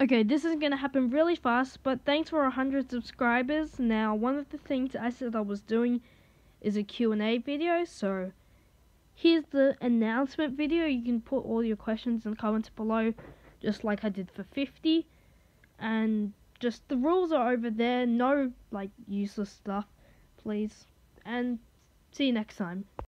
Okay, this is going to happen really fast, but thanks for 100 subscribers. Now, one of the things I said I was doing is a Q&A video, so here's the announcement video. You can put all your questions and comments below, just like I did for 50. And just the rules are over there. No, like, useless stuff, please. And see you next time.